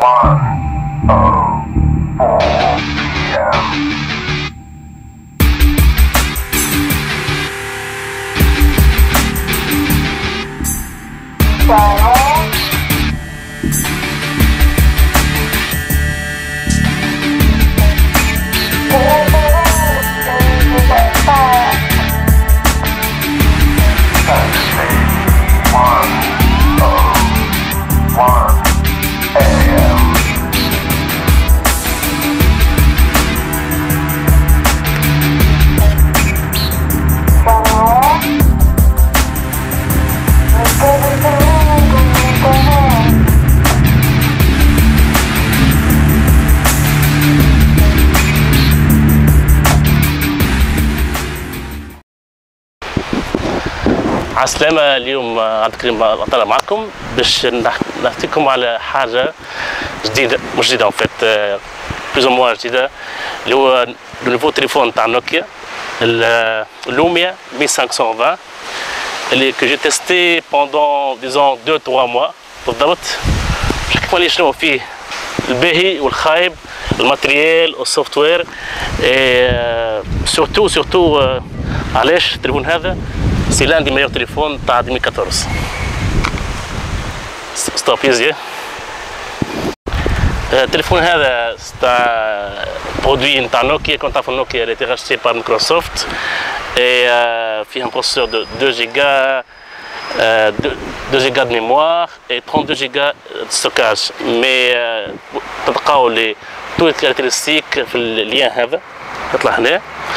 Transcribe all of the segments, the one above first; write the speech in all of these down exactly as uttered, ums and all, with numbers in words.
السلامة. اليوم عبد الكريم أطلع معكم باش نحكيكم على حاجة جديدة، مش جديدة en fait بلوز او موا جديدة، اللي هو النوفو تليفون تاع نوكيا اللوميا مية وخمسمية وعشرين اللي كو جي تيستي بوندون ديزون deux trois mois بالضبط. باش نحكيكم عليه شنو فيه الباهي والخايب، الماتريال والسوفت وير، سورتو سورتو علاش التليفون هذا سي لان دي ميور تليفون تاع ألفين وأربعطاش. ستوب ايزي. التليفون هذا تاع برودوي نتاع نوكيا، كنت تعرفوا نوكيا اللي راشتي بار مايكروسوفت، اي فيه ان بروسيسور دو deux جيجا deux جيجا دو ميموار اي trente-deux جيجا دو ستوكاج، مي تلقاو لي تو لي كاركتيرستيك في اللين هذا يطلع هنا.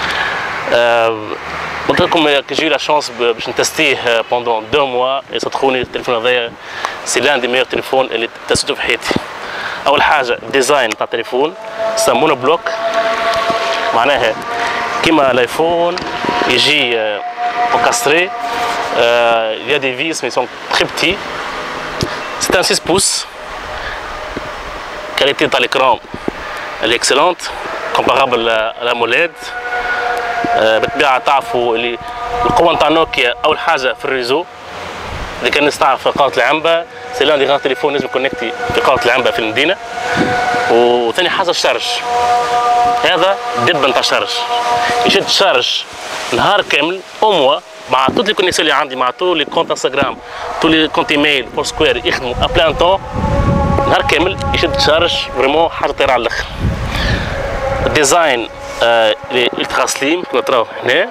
قلت لكم كي جي لا شانس باش نتستيه بوندون دو موا، صدقوني التليفون هذايا سي لان دي ميور تليفون اللي تستو في حياتي. اول حاجه الديزاين تاع التليفون سا مونو بلوك، معناها كيما الايفون يجي انكاستري، il y a des vis mais ils sont très petits. C'est un six pouces. Qualité de l'écran elle est excellente comparable à l'AMOLED. بالطبيعه تعرفوا اللي القوه نتاع نوكيا اول حاجه في الريزو، اللي كان نستعرف في قاره العنبه سي لان دي غار تليفون لازم كونكتي في قاره العنبه في المدينه. وثاني حاجه الشارج، هذا دب نتاع شارج يشد الشارج نهار كامل او موا، مع توت لي كونيكسيون اللي عندي، مع تو لي كونت انستغرام، تو لي كونت ايميل، فور سكوير يخدموا ابلان طون نهار كامل يشد الشارج. فريمون حاجه طيره على الاخر. الديزاين il est ultra slim كما تراو هنا،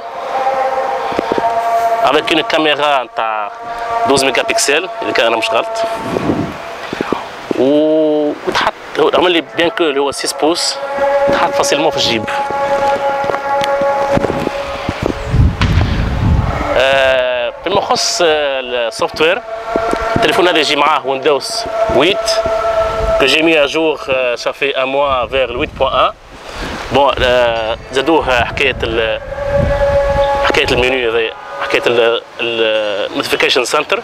avec une caméra نتاع douze ميجا بكسل اذا كان انا مش غلط، وتحط عمل لي بيان كو اللي هو ستة بوس تحط فاسيلمون في الجيب. فيما يخص السوفت وير، التليفون هذا يجي معاه ويندوز ثمانية que j'ai mis à jour ça fait un mois vers le huit point un. بون زادوه حكايه ال حكايه المنيو هذايا، حكايه النوتيفيكيشن سنتر.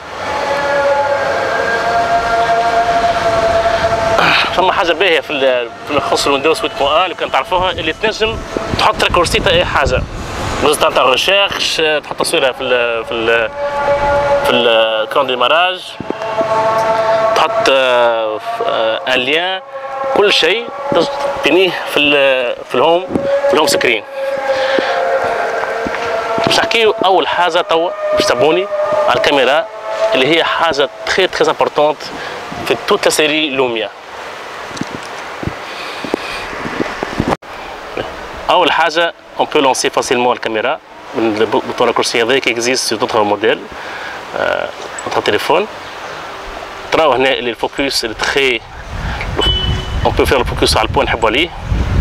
فما حاجه باهيه في في يخص الويندوز ثمانية point واحد اللي كان تعرفوها، اللي تنجم تحط ريكورسي تاع اي حاجه، ريزلت تاع الريشيرش، تحط تصويرها في ال في ال في الكرون ديماراج، تحط ان ليان، كل شيء تبنيه في ال في الهوم في الهوم سكرين. باش نحكيو اول حاجه توا باش تابوني على الكاميرا اللي هي حاجه تري تري امبورطونت في توت لا سيري لوميا. اول حاجه on peut lancer facilement الكاميرا من البوطون راكورسي هذا كي اكزيست سي دوطر موديل نتاع تليفون. تراو هنا اللي الفوكس اللي تري on peut faire le focus على البوان نحبو عليه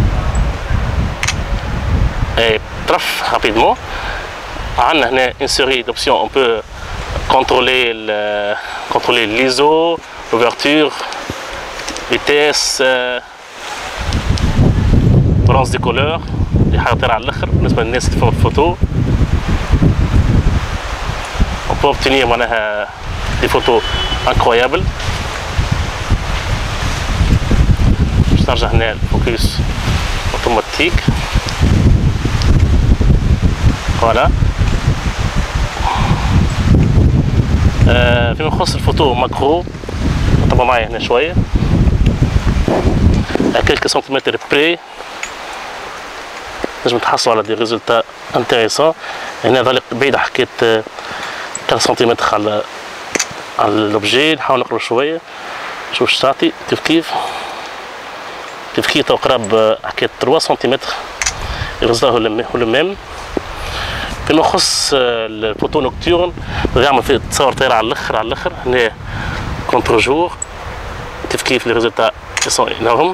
et طرف rapidement. عندنا هنا une série d'options, on peut contrôler le contrôler l'I S O, l'ouverture, vitesse, balance des couleurs اللي حاطينها على الاخر بالنسبه للناس اللي تفهم الفوتو. on peut obtenir معناها des photos incroyables. نرجع هنا الفوكس اوتوماتيك فوالا. آه فيما يخص الفوتو ماكرو، طبعا معايا هنا شويه à quelques centimètres près نجم تحصلوا على دي ريزولتا انتيريسون. هنا ذلك بعيد حكيت ثلاثة سنتيمتر على على لوبجي. نحاول نقرب شويه شوف اش تعطي كيف كيف كيف كيف تو قراب حكيت ثلاثة سنتيمتر. الريزولتا هو لو ميم. فيما يخص الفوتو نوكتورن يعمل فيه تصور طايره على الاخر على الاخر. هنا كونتر جور كيف كيف لي ريزولتا سون انورم.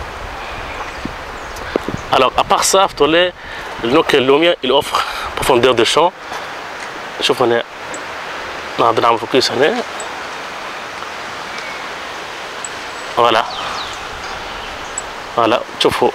Alors, à part ça, le Nokia Lumia, il offre profondeur de champ. Je vous montre. On va faire un focus. Voilà. Voilà. Je vous.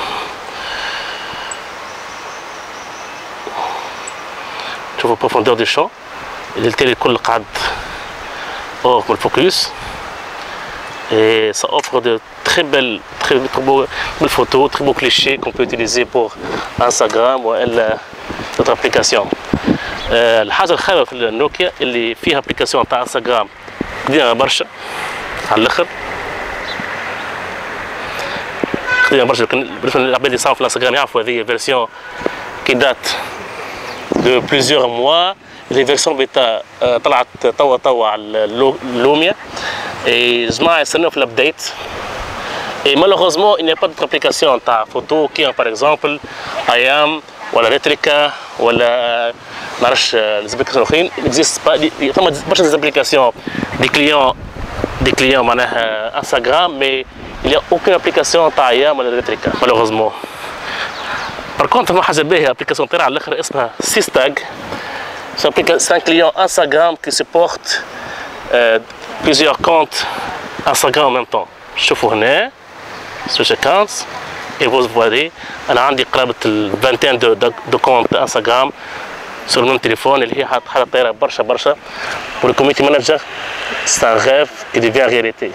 Je vous profondeur de champ. Il est tel que le cadre hors le focus. Et ça offre de très belles, très, très beaux, belles photos, très beaux clichés qu'on peut utiliser pour Instagram ou d'autres applications. الحاجة الخايبة في النوكيا اللي فيها ابليكاسيون تاع انستغرام قديمة برشا على الاخر. قديمة برشا بالنسبة للعباد اللي يصاوروا في الانستغرام يعرفوا هذه فيرسيون كي دات دو بليزيور موا. لي فيرسيون بيتا طلعت توا توا على اللوميا. Et جماعة يستناو في الابديت. Et malheureusement, il n'y a pas d'autre application ta photo qui par exemple I A M ولا ريتريكا ولا معرفش les applications اخرين. Il n'existe pas. ثم برشا des applications des clients des clients معناها Instagram mais il n'y a aucune application تاع I A M ولا ريتريكا malheureusement. Par contre ما حاجة باهية application طايرة على الآخر اسمها Sistag. C'est un client Instagram qui supporte euh, plusieurs comptes Instagram en même temps. شوفوا هنا switch accounts et vous voyez أنا عندي قرابة vingtaine de de comptes Instagram sur le même téléphone اللي هي حاجة طايرة برشا برشا. Pour le community manager c'est un rêve qui devient réalité.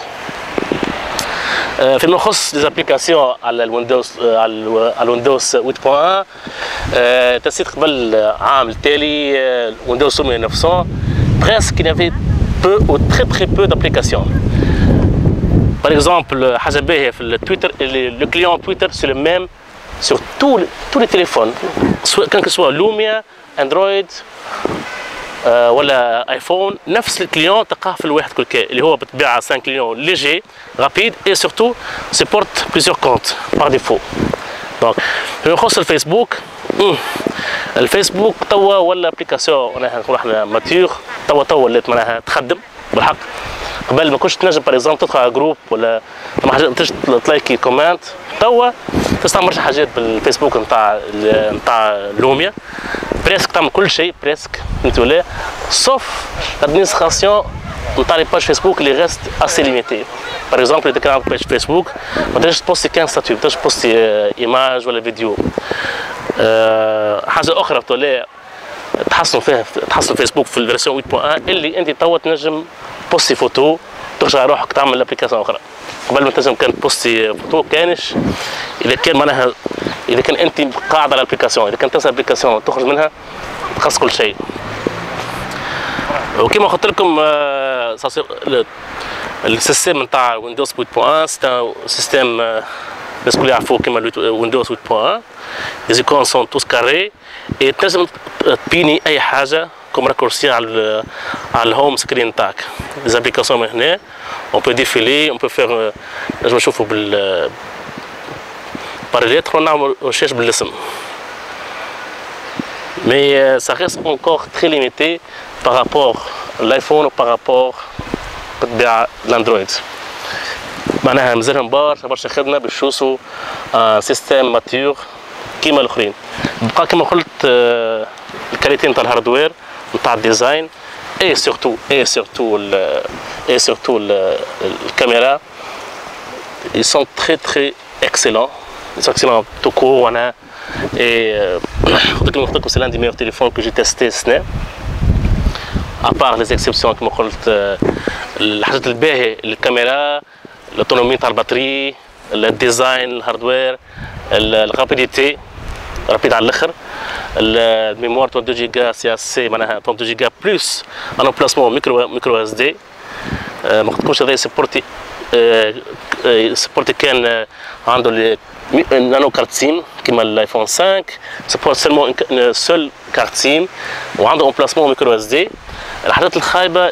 فيما يخص les applications على الويندوز على الويندوز ثمانية نقطة واحد تنسيق قبل العام التالي ويندوز تسعمية presque il y avait peu ou très très peu d'applications. Par exemple, حاجة باهية في التويتر le client Twitter c'est le même sur tous les, tous les téléphones, soit quel que soit Lumia, Android euh, ولا ايفون. نفس الكليون تلقاه في الواحد كل كا اللي هو بالطبيعة c'est un client léger, rapide et surtout supporte plusieurs comptes par défaut. Donc فيما يخص الفيسبوك الفيسبوك توا ولا ابليكاسيون معناها نقولوا احنا ماتيور توا توا ولات معناها تخدم بالحق. قبل ما كنتش تنجم باغ اكزومبل تدخل على جروب ولا فما حاجه تلاقي كومنت. توا تستعمل برشا حاجات بالفيسبوك نتاع نتاع لوميا بريسك تعمل كل شيء بريسك فهمت ولا سوف لادمينستراسيون نتاع لي باج فيسبوك اللي ريست اسي ليميتي. باغ اكزومبل اذا كان عندك باج فيسبوك ما تقدرش تبوستي كان ستاتيو ما تقدرش تبوستي ايماج ولا فيديو. أه حاجه اخرى تولي تحسنوا فيها تحسنوا فيسبوك في الفيرسيون ثمانية نقطة واحد اللي انت توا تنجم بوستي فوتو ترجع على روحك تعمل ابليكاسيون اخرى. قبل ما تنجم كان بوستي فوتو كانش اذا كان معناها اذا كان انت قاعد على الابليكاسيون اذا كان تنسى الابليكاسيون تخرج منها تخص كل شيء. وكما قلت لكم السيستم نتاع ويندوز ثمانية نقطة واحد سي سيستم الناس الكل يعرفوه كما ويندوز ثمانية نقطة واحد. les icônes sont tous carrés et تنجم تبيني اي حاجه كوم راكورسي على على الهوم سكرين تاعك. les applications من هنا on peut défiler on peut faire نجم نشوفوا بال par lettre ونعمل ريشيرش بالاسم. mais ça reste encore très limité par rapport à l'iPhone ou par rapport à l'Android. معناها مازالهم برشا برشا خدمه باش يوصلوا سيستم ماتيور كيما الاخرين. بقى كما قلت الكاليتي نتاع الهاردوير نتاع الديزاين اي سورتو اي سورتو اي سورتو الكاميرا ils sont très très excellents ils sont excellents tout court انا et قلت لكم c'est l'un des meilleurs téléphones que j'ai testé السنه à part les exceptions كما قلت الحاجات الباهيه الكاميرا l'autonomie تاع البطاريه الديزاين الهاردوير الرابيديتي رابيد على الاخر الميموار اثنين وعشرين جيجا سي اس سي معناها اثنين وعشرين جيجا بلس ان بلاسمون ميكرو ميكرو اس دي ما قلتلكمش هذا يسبورتي سبورت كان عنده نانو كارت سيم كيما الايفون خمسة سبورت سيلمون اون سول كارت سيم وعنده امبلاسمون ميكرو اس دي. الحاجات الخايبه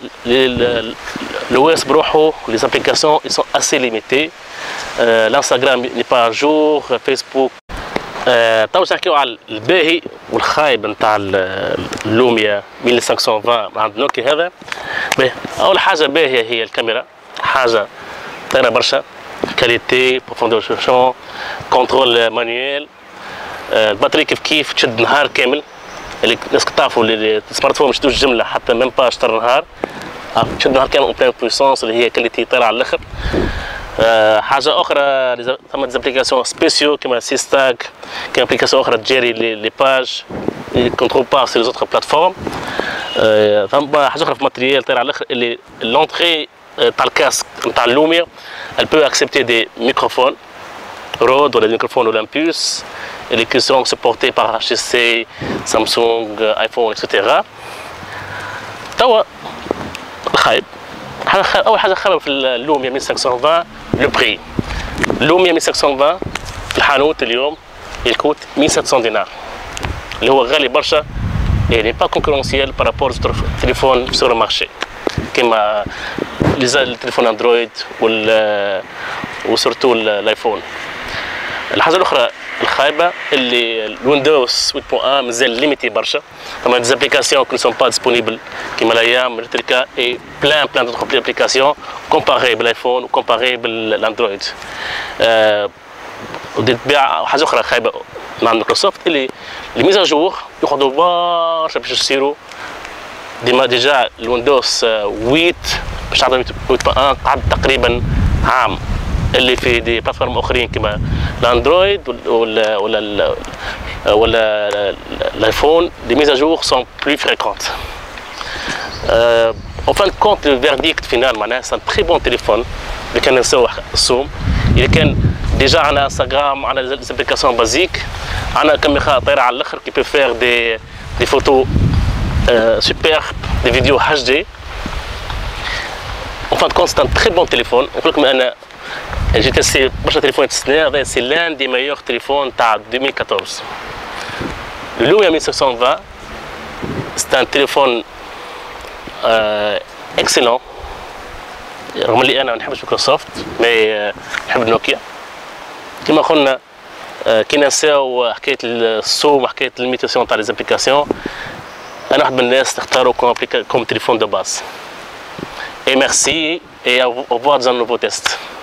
لو اس بروحه لي زابليكاسيون ils sont assez limités. الانستغرام ني با جور، فيسبوك. تو نحكيو على الباهي والخايب نتاع اللوميا ألف وخمسمية وعشرين عند نوكيا هذا. اول حاجه باهيه هي الكاميرا، حاجه طايره برشا، كاليتي، بروفوندور دو شون، كونترول مانيوال. الباتري كيف كيف تشد نهار كامل. اللي الناس تعرفوا السمارت فون مش تدوش جمله حتى ميم با شطر نهار، تشد نهار كامل اون بلان بويسونس اللي هي كاليتي طايره على الاخر. أه حاجه اخرى ثم ديزابليكاسيون سبيسيو كيما سيستاك، كاين ابليكاسيون اخرى تجاري لي باج كونترول با سي لي زوتر بلاتفورم. أه ثم حاجه اخرى في ماتريال طاير على الاخر اللي لونتري تاع الكاسك نتاع اللوميا elle peut accepter des microphones Rode ولا des microphones Olympus اللي qui seront supportés par H T C, Samsung, iPhone et cetera. توا الخايب، اول حاجه خايبه في اللوميا ألف وخمسمية وعشرين لو بري. اللوميا ألف وخمسمية وعشرين في الحانوت اليوم يكوت ألف وسبعمية دينار اللي هو غالي برشا، يعني با كونكورونسيال بارابور تليفون سور المارشي كيما التليفون اندرويد وال وسورتو الايفون. الحاجه الاخرى الخايبه اللي الويندوز ثمانية نقطة واحد مازال ليميتي برشا، فما دي زابليكاسيون كو سون با ديسپونيبل كيما الايام التركا اي بلان بلان دوطخ ابليكاسيون كومباري بالايفون وكومباري بالاندرويد. أه ودي تبيع حاجه اخرى خايبه مع مايكروسوفت اللي لي ميزا جور ياخذوا برشا باش يصيروا ديما. ديجا الويندوز ثمانية باش تعطي ثمانية نقطة واحد قعد تقريبا عام، اللي في دي بلاتفورم اخرين كما الاندرويد ولا ولا ولا الايفون دي ميزا جور سون بلو فريكونت. En fin de compte le verdict final معناها سان تري بون تليفون اللي كان نسوي السوم. اللي كان ديجا عندنا انستغرام، عندنا زابليكاسيون بازيك، عندنا كاميرا طايره على الاخر كي بو فير دي دي فوتو سوبر، دي فيديو اتش دي. En fin de compte c'est un très bon téléphone. نقول لكم انا j'ai testé برشا تليفون تستنى، هذا سي لان دي ميور تليفون تاع ألفين وأربعطاش. اللوميا ألف وخمسمية وعشرين c'est un téléphone اكسلون، رغم اللي انا ما نحبش مايكروسوفت مي نحب نوكيا. كيما قلنا كي نساو حكايه السوم وحكايه الليميتاسيون تاع لي زابليكاسيون، انا واحد من الناس تختاروا كوم تليفون دو باز. Et merci et au revoir dans un nouveau test.